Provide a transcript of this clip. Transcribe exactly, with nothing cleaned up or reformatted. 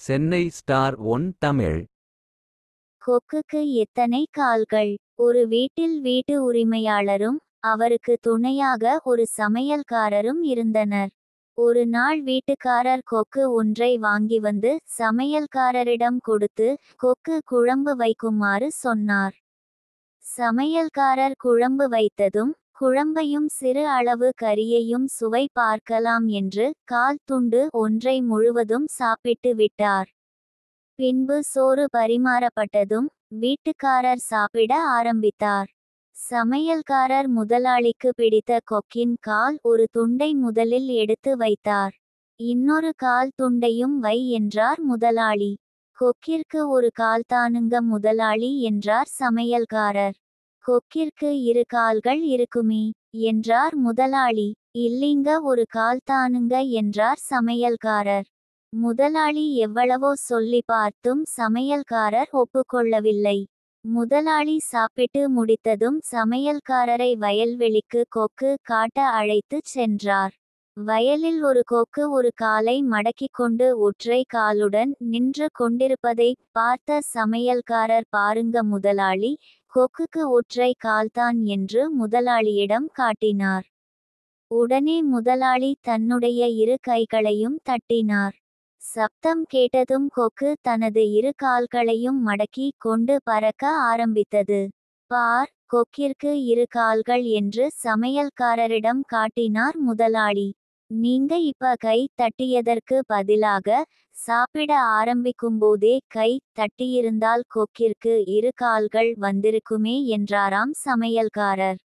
Chennai star one Tamil. கொக்குக்கு எத்தனை கால்கள்? ஒரு வீட்டில் வீட்டு உரிமையாளரும் அவருக்கு துணையாக ஒரு சமையல்காரரும் இருந்தனர். ஒரு நாள் வீட்டுக்காரர் கொக்கு ஒன்றை வாங்கி வந்து சமையல்காரரிடம் கொடுத்து கொக்கு குழம்பு வைக்குமாறு சொன்னார். சமையல்காரர் குழம்பு வைத்ததும் குழம்பையும் சிறு அளவு கறியையும் சுவை பார்க்கலாம் என்று கால் துண்டு ஒன்றை முழுவதும் சாப்பிட்டு விட்டார். பின்பு சோறு பரிமாறப்பட்டதும் வீட்டுக்காரர் சாப்பிட ஆரம்பித்தார். சமையல்காரர் முதலாளிக்கு பிடித்த கொக்கின் கால் ஒரு துண்டை முதலில் எடுத்து வைத்தார். இன்னொரு கால் துண்டையும் வை என்றார் முதலாளி. கொக்கிற்கு ஒரு கால் தானுங்க முதலாளி என்றார் சமையல்காரர். கொக்கிற்கு இரு கால்கள் இருக்குமே என்றார் முதலாளி. இல்லிங்க ஒரு கால் தானுங்க என்றார் சமையல்காரர். முதலாளி எவ்வளவோ சொல்லி பார்த்தும் சமையல்காரர் ஒப்புக்கொள்ளவில்லை. முதலாளி சாப்பிட்டு முடித்ததும் சமையல்காரரை வயல்வெளிக்கு கொக்கு காட்ட அழைத்துச் சென்றார். வயலில் ஒரு கொக்கு ஒரு காலை மடக்கிக் கொண்டு ஒற்றை காலுடன் நின்று கொண்டிருப்பதை பார்த்த சமையல்காரர் பாருங்க முதலாளி, கொக்குக்கு ஒற்றை கால்தான் என்று முதலாளியிடம் காட்டினார். உடனே முதலாளி தன்னுடைய இரு கைகளையும் தட்டினார். சப்தம் கேட்டதும் கொக்கு தனது இரு கால்களையும் மடக்கி கொண்டு பறக்க ஆரம்பித்தது. பார், கொக்கிற்கு இரு கால்கள் என்று சமையல்காரரிடம் காட்டினார் முதலாளி. நீங்க இப்ப கை தட்டியதற்கு பதிலாக சாப்பிட ஆரம்பிக்கும்போதே கை தட்டியிருந்தால் கொக்கிற்கு இரு கால்கள் வந்திருக்குமே என்றாராம் சமையல்காரர்.